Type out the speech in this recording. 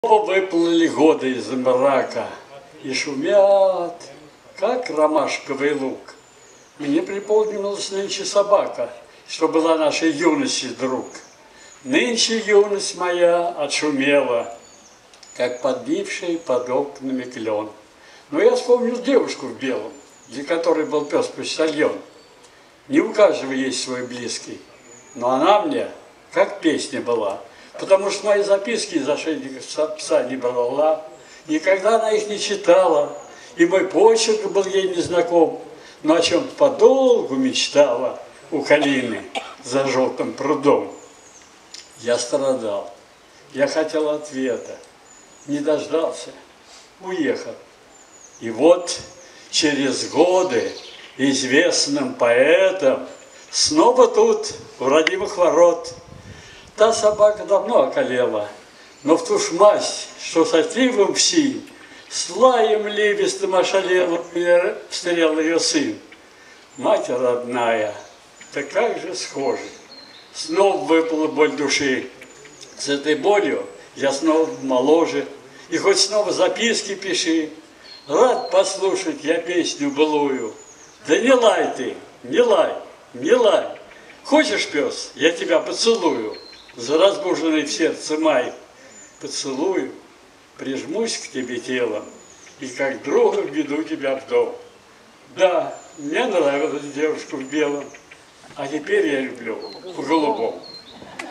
Выплыли годы из мрака и шумят, как ромашковый лук. Мне припомнилась нынче собака, что была нашей юности друг. Нынче юность моя отшумела, как подбивший под окнами клен. Но я вспомнил девушку в белом, для которой был пес-почтальон. Не у каждого есть свой близкий, но она мне как песня была. Потому что мои записки из ошейника пса не брала, никогда она их не читала, и мой почерк был ей незнаком, но о чем-то подолгу мечтала у калины за желтым прудом. Я страдал, я хотел ответа, не дождался, уехал. И вот через годы известным поэтом снова тут, у родимых ворот. Та собака давно околела, но в ту ж масть, что с отливом в синь, с лаем ливистым ошалела, встрел ее сын. Мать родная, да как же схожи, снова выпала боль души. С этой болью я снова моложе, и хоть снова записки пиши, рад послушать я песню былую. Да не лай ты, не лай, не лай. Хочешь, пес, я тебя поцелую за разбуженный в сердце май. Поцелую, прижмусь к тебе телом и как друга введу тебя в дом. Да, мне нравилась девушка в белом, а теперь я люблю в голубом.